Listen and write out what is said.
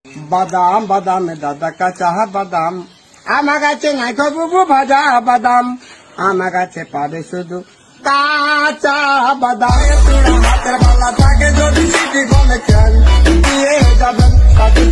বাদাম বাদাম দাদা কাঁচা বাদাম, আমার কাছে নাই বুবু ভাজা বাদাম, আমার কাছে পাবে শুধু কাঁচা বাদাম। হাতের বেলা থাকে যদি সিটি বলে খেল দিয়ে যাবেন